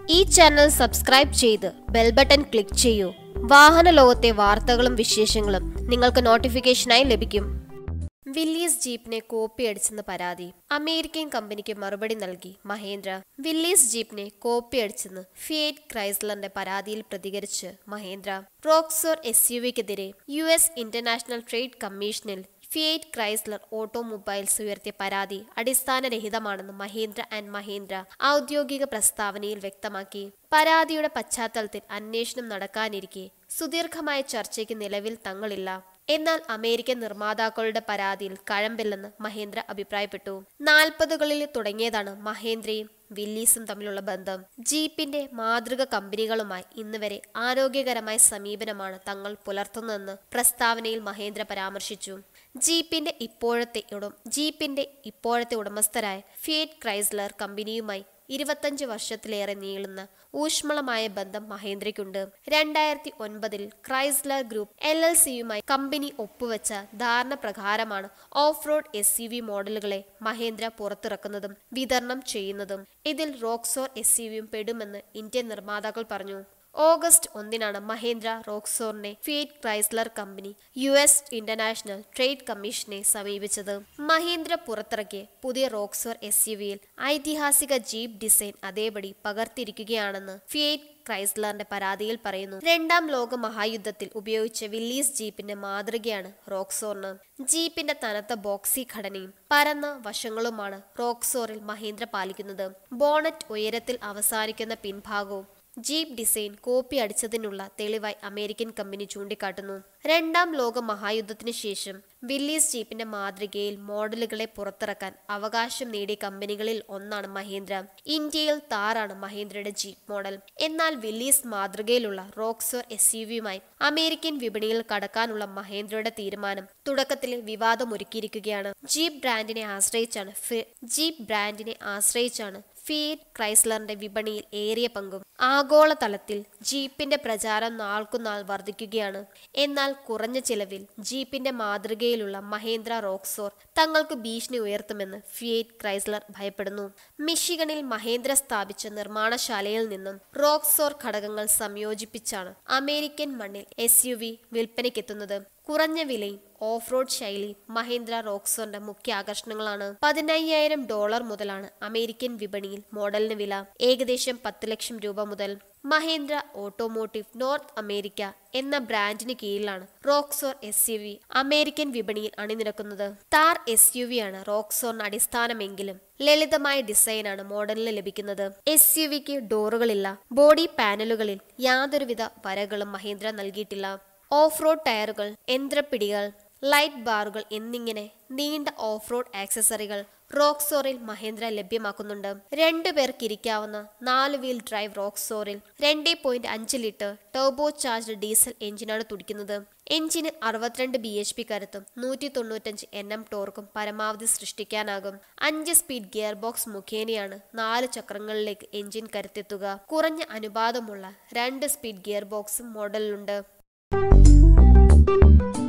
ഈ channel subscribe ചെയ്ത് bell button click ചെയ്യൂ. വാഹന ലോകത്തെ വാർത്തകളും വിശേഷങ്ങളും നിങ്ങൾക്ക് നോട്ടിഫിക്കേഷനായി ലഭിക്കും. വില്ലീസ് ജീപ്പിനെ കോപ്പിയടിച്ചെന്ന് പരാതി. അമേരിക്കൻ കമ്പനിക്ക് മറുപടി നൽകി മഹീന്ദ്ര. വില്ലീസ് ജീപ്പിനെ കോപ്പിയടിച്ചെന്ന് ഫിയറ്റ് ക്രൈസ്ലറിന്റെ പരാതിയിൽ പ്രതികരിച്ച് മഹീന്ദ്ര. റോക്സോർ SUVക്കെതിരെ US ഇന്റർനാഷണൽ ട്രേഡ് കമ്മീഷനിൽ ഫിയറ്റ് ക്രൈസ്ലർ ഓട്ടോമൊബൈൽസ് ഉയർത്തിയ പരാതി അടിസ്ഥാനരഹിതമാണെന്ന് മഹീന്ദ്ര ഔദ്യോഗിക പ്രസ്താവനയിൽ വ്യക്തമാക്കി. പരാതിയുടെ പശ്ചാത്തലത്തിൽ അന്വേഷണം നടക്കാനിരിക്കെ സുദീർഘമായ ചർച്ചയ്ക്ക് നിലവിൽ തങ്ങളില്ല. എന്നാൽ അമേരിക്കൻ നിർമ്മാതാക്കളുടെ പരാതിയിൽ കഴമ്പില്ലെന്ന് മഹീന്ദ്ര അഭിപ്രായപ്പെട്ടു. 40കളിൽ തുടങ്ങിയതാണ് മഹീന്ദ്രയും വില്ലീസും തമ്മിലുള്ള ബന്ധം. ജീപ്പിന്റെ മാതൃക കമ്പനികളുമായി ഇന്ന് വരെ ആരോഗ്യകരമായ സമീപനമാണ് തങ്ങൾ പുലർത്തുന്നതെന്ന് പ്രസ്താവനയിൽ മഹീന്ദ്ര പരാമർശിച്ചു. ജീപ്പിന്റെ ഇപ്പോഴത്തെ ഉടമസ്ഥരായ ഫിയറ്റ് ക്രൈസ്ലർ കമ്പനിയുമായി 25 വർഷത്തിലേറെ നീളുന്ന ഊഷ്മളമായ ബന്ധം മഹീന്ദ്രയ്ക്കുണ്ട്. 2009 ക്രൈസ്ലർ ഗ്രൂപ്പ് LLCയുമായി കമ്പനി ഒപ്പുവെച്ച ധാരണ പ്രകാരമാണ് ഓഫ് റോഡ് SUV മോഡലുകളെ മഹീന്ദ്ര പുറത്തിറക്കുന്നതും വിതരണം ചെയ്യുന്നതും. ഇതിൽ റോക്സോർ SUVയും പെടുമെന്ന് ഇന്ത്യൻ നിർമ്മാതാക്കൾ പറഞ്ഞു. ഓഗസ്റ്റ് 1 മഹീന്ദ്ര റോക്സോറിനെ Fiat Chrysler company US international trade കമ്മീഷനെ സമീപിച്ചത്. മഹീന്ദ്ര പുറത്തിറക്കിയ പുതിയ റോക്സോർ SUVയിൽ ഐതിഹാസിക ജീപ്പ് ഡിസൈൻ അതേപടി പകർത്തിയിരിക്കുകയാണെന്ന് ഫിയറ്റ് ക്രൈസ്ലറിന്റെ പരാതിയിൽ പറയുന്നു. രണ്ടാം ലോക മഹായുദ്ധത്തിൽ ഉപയോഗിച്ച വില്ലീസ് ജീപ്പിന്റെ മാതൃകയാണ് റോക്സോറിന്. ജീപ്പിന്റെ തനത്ത ബോക്സി ഘടനയും പരന്ന വശങ്ങളുമാണ് റോക്സോറിൽ മഹീന്ദ്ര പാലിക്കുന്നത്. ബോണറ്റ് ഉയരത്തിൽ അവസാനിക്കുന്ന പിൻഭാഗവും ജീപ്പ് ഡിസൈൻ കോപ്പി അടിച്ചതിനുള്ള തെളിവായി അമേരിക്കൻ കമ്പനി ചൂണ്ടിക്കാട്ടുന്നു. രണ്ടാം ലോക മഹായുദ്ധത്തിനു ശേഷം വില്ലീസ് ജീപ്പിന്റെ മാതൃകയിൽ മോഡലുകളെ പുറത്തിറക്കാൻ അവകാശം നേടിയ കമ്പനികളിൽ ഒന്നാണ് മഹീന്ദ്ര. ഇന്ത്യയിൽ താറാണ് മഹീന്ദ്രയുടെ ജീപ്പ് മോഡൽ. എന്നാൽ വില്ലീസ് മാതൃകയിലുള്ള റോക്സോർ SUVയുമായി അമേരിക്കൻ വിപണിയിൽ കടക്കാനുള്ള മഹീന്ദ്രയുടെ തീരുമാനം തുടക്കത്തിൽ വിവാദമൊരുക്കിയിരിക്കുകയാണ്. ജീപ്പ് ബ്രാൻഡിനെ ആശ്രയിച്ചാണ് ഫിയറ്റ് ക്രൈസ്ലറിന്റെ വിപണിയിൽ ഏറിയ പങ്കും. ആഗോളതലത്തിൽ ജീപ്പിന്റെ പ്രചാരം നാൾക്കുനാൾ വർദ്ധിക്കുകയാണ്. എന്നാൽ കുറഞ്ഞ ചിലവിൽ ജീപ്പിന്റെ മാതൃകയിലുള്ള മഹീന്ദ്ര റോക്സോർ തങ്ങൾക്ക് ഭീഷണി ഉയർത്തുമെന്ന് ഫിയറ്റ് ക്രൈസ്ലർ ഭയപ്പെടുന്നു. മിഷിഗണിൽ മഹീന്ദ്ര സ്ഥാപിച്ച നിർമ്മാണശാലയിൽ നിന്നും റോക്സോർ ഘടകങ്ങൾ സംയോജിപ്പിച്ചാണ് അമേരിക്കൻ മണ്ണിൽ SUV വിൽപ്പനയ്ക്കെത്തുന്നത്. കുറഞ്ഞ വിലയും ഓഫ് റോഡ് ശൈലിയും മഹീന്ദ്ര റോക്സോറിന്റെ മുഖ്യ ആകർഷണങ്ങളാണ്. $15,000 മുതലാണ് അമേരിക്കൻ വിപണിയിൽ മോഡലിന് വില. ഏകദേശം 10 ലക്ഷം രൂപ മുതൽ. മഹീന്ദ്ര ഓട്ടോമോട്ടീവ് നോർത്ത് അമേരിക്ക എന്ന ബ്രാൻഡിന് കീഴിലാണ് റോക്സോർ SUV അമേരിക്കൻ വിപണിയിൽ അണിനിരക്കുന്നത്. താർ SUVയാണ് റോക്സോറിന് അടിസ്ഥാനമെങ്കിലും ലളിതമായ ഡിസൈനാണ് മോഡലിന് ലഭിക്കുന്നത്. SUVക്ക് ഡോറുകളില്ല. ബോഡി പാനലുകളിൽ യാതൊരുവിധ വരകളും മഹീന്ദ്ര നൽകിയിട്ടില്ല. ഓഫ് റോഡ് ടയറുകൾ, യന്ത്രപ്പിടികൾ, ലൈറ്റ് ബാറുകൾ എന്നിങ്ങനെ നീണ്ട ഓഫ് റോഡ് ആക്സസറികൾ റോക്സോറിൽ മഹീന്ദ്ര ലഭ്യമാക്കുന്നുണ്ട്. 2 പേർക്കിരിക്കാവുന്ന 4 വീൽ ഡ്രൈവ് റോക്സോറിൽ 2.5 ലിറ്റർ ടർബോ ചാർജ്ഡ് ഡീസൽ എഞ്ചിനാണ് തുടിക്കുന്നത്. എഞ്ചിന് 62 bhp കരുത്തും 195 Nm ടോർക്കും പരമാവധി സൃഷ്ടിക്കാനാകും. 5 സ്പീഡ് ഗിയർ ബോക്സ് മുഖേനയാണ് 4 ചക്രങ്ങളിലേക്ക് എഞ്ചിൻ കരുത്തെത്തുക. കുറഞ്ഞ അനുപാതമുള്ള 2 സ്പീഡ് ഗിയർ ബോക്സും മോഡലിലുണ്ട്.